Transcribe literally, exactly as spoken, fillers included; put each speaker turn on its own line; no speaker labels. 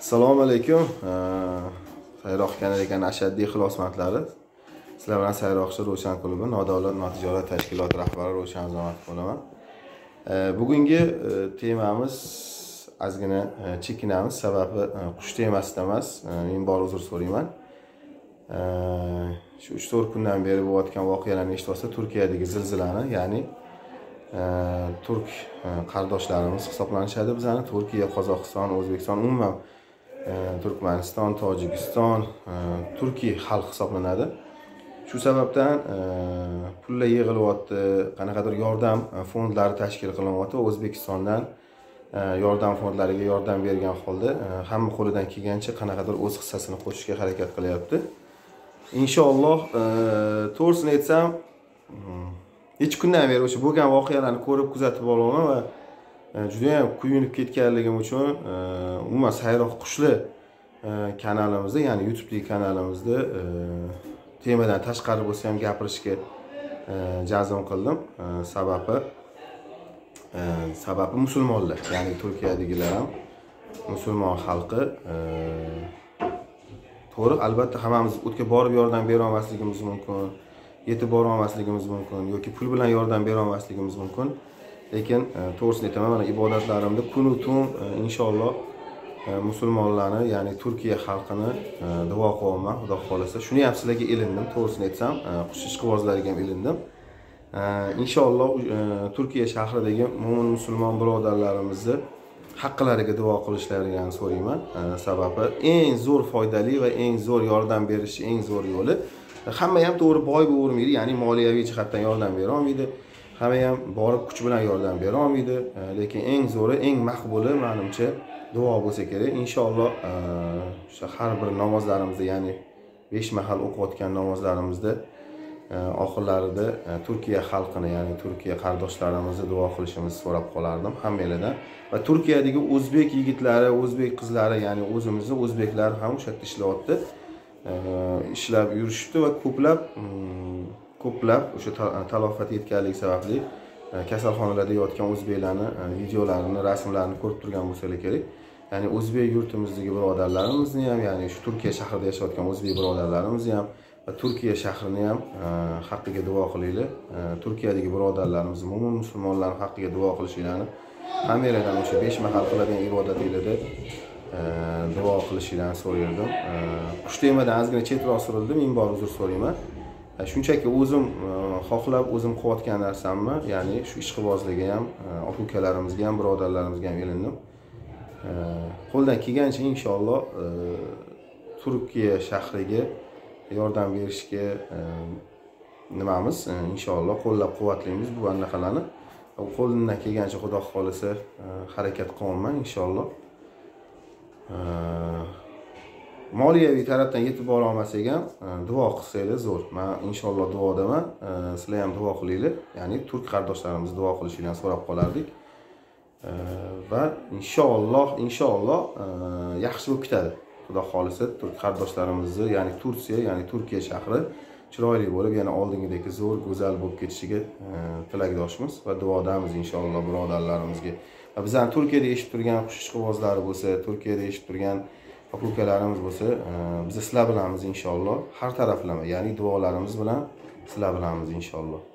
Assalomu alaykum. Sayroq kanaliga ashaddiy ixlosmandlari. Sizlar bilan Sayroqchi Ro'shan klubi nodavlat notijorat tashkiloti rahbari Ro'shan Azomatov bo'laman. Bugungi temamiz ozgina chekinamiz, sababi qush temasida emas. Men bor uzr so'rayman. Shu uch to'rt kundan beri bo'layotgan voqealarni eshitib olsa, Turkiyadagi zilzilani, ya'ni turk qardoshlarimiz hisoblanishadi bizani. Turkiya, Qozog'iston, O'zbekiston, umuman Turkmaniston, Tojikiston, Turkiy xalq hisoblanadi. Shu sababdan pullar yig'ilyapti, qanaqadir yordam fondlari tashkil qilinyapti. O'zbekistondan yordam fondlariga yordam bergan holda hamma qo'lidan kelgancha qanaqadir o'z hissasini qo'shishga harakat qilyapti. Inshaalloh, to'g'risini aytsam, hech kundan beri o'sha bo'lgan voqealarni ko'rib kuzatib olaman va juda ham kuyunib ketganligim uchun umuman Sayroq qushlar kanalimizda, ya'ni YouTube'dagi kanalimizda temadan tashqari bo'lsa ham gapirishga jazm qildim. Sababi sababi musulmonlar, ya'ni Turkiyadagilar ham musulmon xalqi. To'g'ri, albatta hammamiz o'tga borib yordam bera olmasligimiz mumkin, yetib bora olmasligimiz mumkin yoki pul bilan yordam bera olmasligimiz mumkin. Lekin to'g'risini aytaman, mana ibodatlarimda kun u tun inshaalloh musulmonlarni, ya'ni Turkiya xalqini duo qilaman, Xudo xolasa. Shuni ham sizlarga ilindim, to'g'risini aytsam, qush ishqibozlariga ham ilindim. Inshaalloh Turkiya shahridagi mo'min musulmon birodarlarimizni haqqilariga duo qilishlarini ham so'rayman. Sababi eng zo'r foydali va eng zo'r yordam berish eng zo'r yo'li. Hamma ham to'g'ri boy bo'lavermaydi, ya'ni moliyaviy jihatdan yordam bera olmaydi. Hamma ham borib kuch bilan yordam bera olmaydi. Lekin eng zo'ri, eng maqbuli menimcha duo bo'lsa kerak. Inshaalloh o'sha har bir namozlarimizda, ya'ni besh mahal o'qiyotgan namozlarimizda oxirlarida Turkiya xalqini, ya'ni Turkiya qardoshlarimizni duo qilishimizni so'rab qolardim hammalardan. Va Turkiyadagi o'zbek yigitlari, o'zbek qizlari, ya'ni o'zimizni o'zbeklar ham o'sha yerda ishlayapti. Ishlab yurishdi va ko'plab ko'plab o'sha talofat yetganligi sababli kasalxonalarda yotgan o'zbeklarni videolarini, rasmlarini ko'rib turgan bo'lsalar kerak. Ya'ni o'zbek yurtimizdagi birodarlarimizni ham, ya'ni shu Turkiya shahrida yashayotgan o'zbek birodarlarimizni ham va Turkiya shahrini ham haqqiga duo qilinglar. Turkiyadagi birodarlarimiz, mo'min musulmonlarning haqqiga duo qilishinglarni, hammalardan o'sha besh mahal qiladigan ibodatinglarda duo qilishinglarni so'raydim. Qush temadan ozgina chetroq surildim, men bor uzr so'rayman. Shunchaki o'zim xohlab, o'zim qilayotgan narsamni, ya'ni shu ishqibozlarga ham, aka-ukalarimizga ham, birodarlarimizga ham ilindim. Qo'ldan kelgancha inshaalloh Turkiya shahriga yordam berishga nimamiz, inshaalloh qo'llab-quvvatlaymiz bu anaqalarni. Qo'limdan kelgancha Xudo xolasa harakat qilaman inshaalloh. Moliyaviy tarafdan yetib bora olmasak ham duo qilsanglar zo'r. Men inshaalloh duodaman. Sizlar ham duo qilinglar. Ya'ni turk qardoshlarimiz duo qilishini so'rab qolardik. Va inshaalloh, inshaalloh yaxshi bo'lib ketadi. Xudo xolasa turk qardoshlarimizni, ya'ni Turkiya, ya'ni Turkiya shahri chiroyli bo'lib, yana oldingidek zo'r, go'zal bo'lib ketishiga tilakdoshmiz va duodamiz inshaalloh birodarlarimizga. Va bizning Turkiyada eshitib turgan qush ishqibozlari bo'lsa, Turkiyada eshitib turgan aka-ukalarimiz bo'lsa, biz sizlar bilanmiz inshaalloh. Har taraflama, ya'ni duolarimiz bilan sizlar bilanmiz inshaalloh.